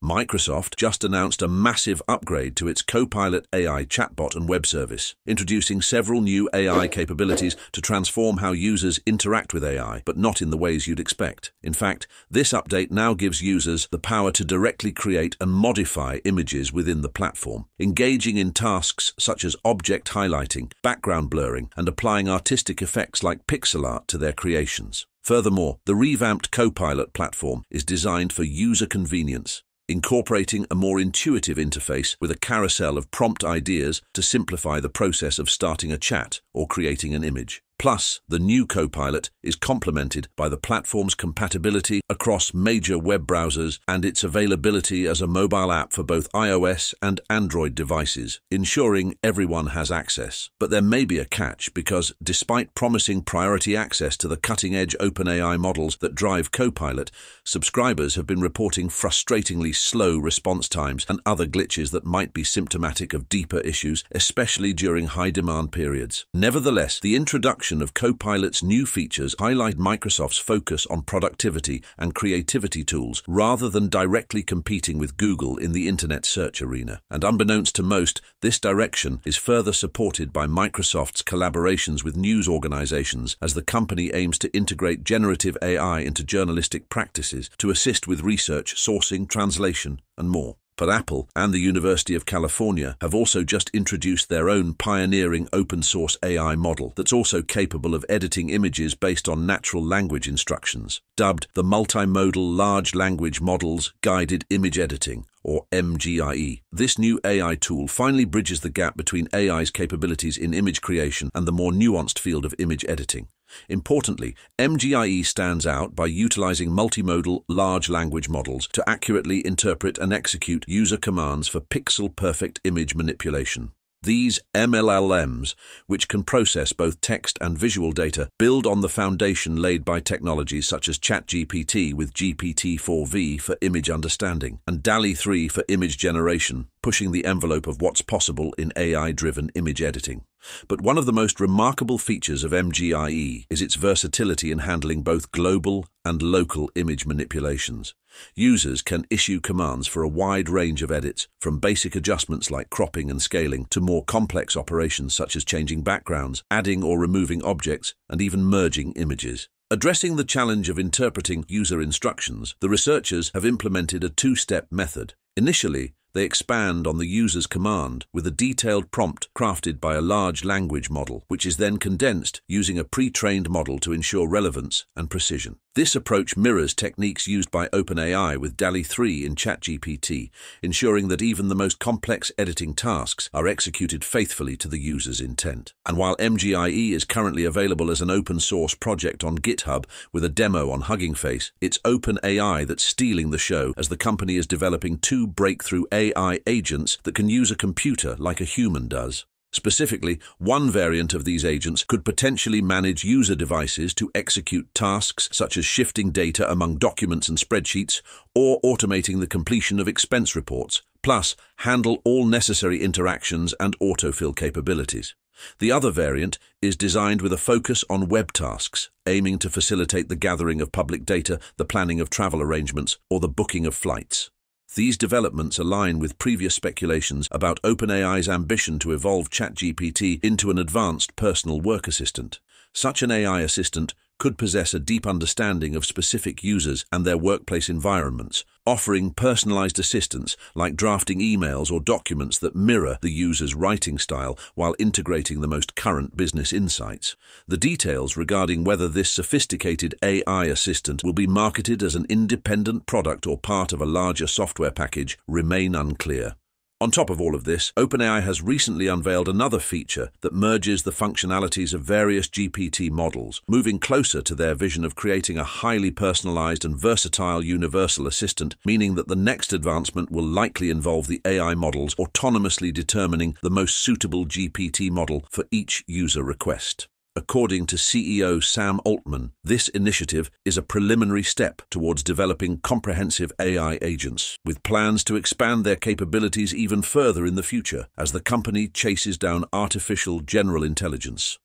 Microsoft just announced a massive upgrade to its Copilot AI chatbot and web service, introducing several new AI capabilities to transform how users interact with AI, but not in the ways you'd expect. In fact, this update now gives users the power to directly create and modify images within the platform, engaging in tasks such as object highlighting, background blurring, and applying artistic effects like pixel art to their creations. Furthermore, the revamped Copilot platform is designed for user convenience, incorporating a more intuitive interface with a carousel of prompt ideas to simplify the process of starting a chat or creating an image. Plus, the new Copilot is complemented by the platform's compatibility across major web browsers and its availability as a mobile app for both iOS and Android devices, ensuring everyone has access. But there may be a catch because, despite promising priority access to the cutting-edge OpenAI models that drive Copilot, subscribers have been reporting frustratingly slow response times and other glitches that might be symptomatic of deeper issues, especially during high-demand periods. Nevertheless, the introduction of Copilot's new features highlight Microsoft's focus on productivity and creativity tools rather than directly competing with Google in the internet search arena. And unbeknownst to most, this direction is further supported by Microsoft's collaborations with news organizations as the company aims to integrate generative AI into journalistic practices to assist with research, sourcing, translation, and more. But Apple and the University of California have also just introduced their own pioneering open-source AI model that's also capable of editing images based on natural language instructions, dubbed the Multimodal Large Language Models Guided Image Editing, or MGIE. This new AI tool finally bridges the gap between AI's capabilities in image creation and the more nuanced field of image editing. Importantly, MGIE stands out by utilizing multimodal large language models to accurately interpret and execute user commands for pixel-perfect image manipulation. These MLLMs, which can process both text and visual data, build on the foundation laid by technologies such as ChatGPT with GPT-4V for image understanding and DALL-E 3 for image generation, pushing the envelope of what's possible in AI-driven image editing. But one of the most remarkable features of MGIE is its versatility in handling both global and local image manipulations. Users can issue commands for a wide range of edits, from basic adjustments like cropping and scaling to more complex operations such as changing backgrounds, adding or removing objects, and even merging images. Addressing the challenge of interpreting user instructions, the researchers have implemented a two-step method. Initially, they expand on the user's command with a detailed prompt crafted by a large language model, which is then condensed using a pre-trained model to ensure relevance and precision. This approach mirrors techniques used by OpenAI with DALL-E 3 in ChatGPT, ensuring that even the most complex editing tasks are executed faithfully to the user's intent. And while MGIE is currently available as an open-source project on GitHub with a demo on Hugging Face, it's OpenAI that's stealing the show as the company is developing two breakthrough AI agents that can use a computer like a human does. Specifically, one variant of these agents could potentially manage user devices to execute tasks such as shifting data among documents and spreadsheets or automating the completion of expense reports, plus handle all necessary interactions and autofill capabilities. The other variant is designed with a focus on web tasks, aiming to facilitate the gathering of public data, the planning of travel arrangements, or the booking of flights. These developments align with previous speculations about OpenAI's ambition to evolve ChatGPT into an advanced personal work assistant. Such an AI assistant could possess a deep understanding of specific users and their workplace environments, offering personalized assistance like drafting emails or documents that mirror the user's writing style while integrating the most current business insights. The details regarding whether this sophisticated AI assistant will be marketed as an independent product or part of a larger software package remain unclear. On top of all of this, OpenAI has recently unveiled another feature that merges the functionalities of various GPT models, moving closer to their vision of creating a highly personalized and versatile universal assistant, meaning that the next advancement will likely involve the AI models autonomously determining the most suitable GPT model for each user request. According to CEO Sam Altman, this initiative is a preliminary step towards developing comprehensive AI agents, with plans to expand their capabilities even further in the future as the company chases down artificial general intelligence.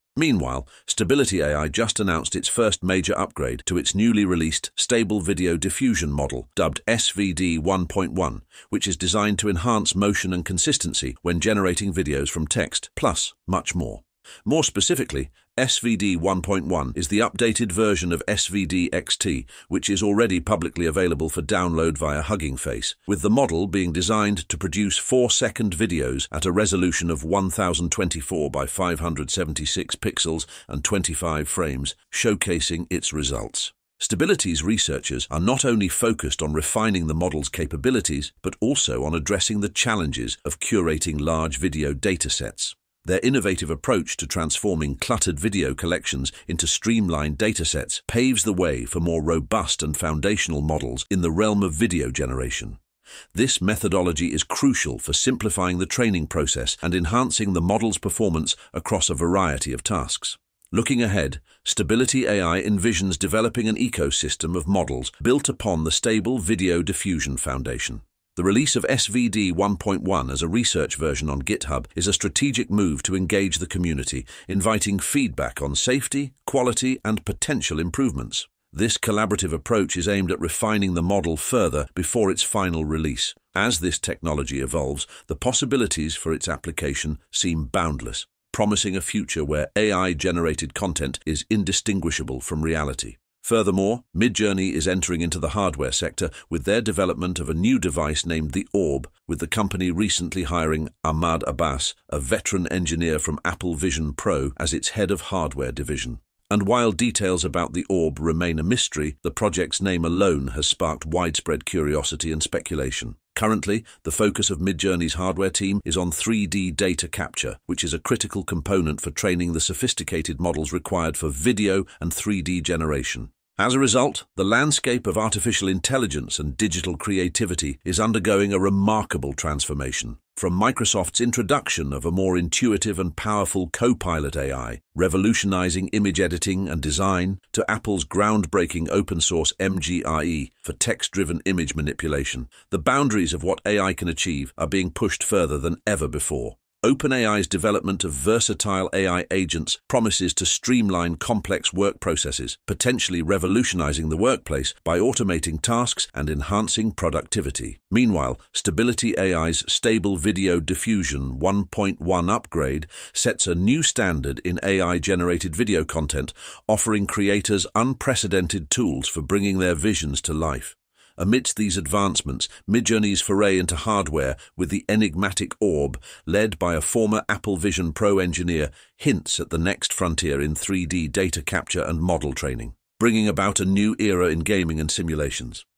Meanwhile, Stability AI just announced its first major upgrade to its newly released Stable Video Diffusion model, dubbed SVD 1.1, which is designed to enhance motion and consistency when generating videos from text, plus much more. More specifically, SVD 1.1 is the updated version of SVD XT, which is already publicly available for download via Hugging Face, with the model being designed to produce 4-second videos at a resolution of 1024 by 576 pixels and 25 frames, showcasing its results. Stability's researchers are not only focused on refining the model's capabilities, but also on addressing the challenges of curating large video datasets. Their innovative approach to transforming cluttered video collections into streamlined datasets paves the way for more robust and foundational models in the realm of video generation. This methodology is crucial for simplifying the training process and enhancing the model's performance across a variety of tasks. Looking ahead, Stability AI envisions developing an ecosystem of models built upon the Stable Video Diffusion Foundation. The release of SVD 1.1 as a research version on GitHub is a strategic move to engage the community, inviting feedback on safety, quality, and potential improvements. This collaborative approach is aimed at refining the model further before its final release. As this technology evolves, the possibilities for its application seem boundless, promising a future where AI-generated content is indistinguishable from reality. Furthermore, MidJourney is entering into the hardware sector with their development of a new device named the Orb, with the company recently hiring Ahmad Abbas, a veteran engineer from Apple Vision Pro, as its head of hardware division. And while details about the Orb remain a mystery, the project's name alone has sparked widespread curiosity and speculation. Currently, the focus of MidJourney's hardware team is on 3D data capture, which is a critical component for training the sophisticated models required for video and 3D generation. As a result, the landscape of artificial intelligence and digital creativity is undergoing a remarkable transformation. From Microsoft's introduction of a more intuitive and powerful Copilot AI, revolutionizing image editing and design, to Apple's groundbreaking open-source MGIE for text-driven image manipulation, the boundaries of what AI can achieve are being pushed further than ever before. OpenAI's development of versatile AI agents promises to streamline complex work processes, potentially revolutionizing the workplace by automating tasks and enhancing productivity. Meanwhile, Stability AI's Stable Video Diffusion 1.1 upgrade sets a new standard in AI-generated video content, offering creators unprecedented tools for bringing their visions to life. Amidst these advancements, MidJourney's foray into hardware with the enigmatic Orb, led by a former Apple Vision Pro engineer, hints at the next frontier in 3D data capture and model training, bringing about a new era in gaming and simulations.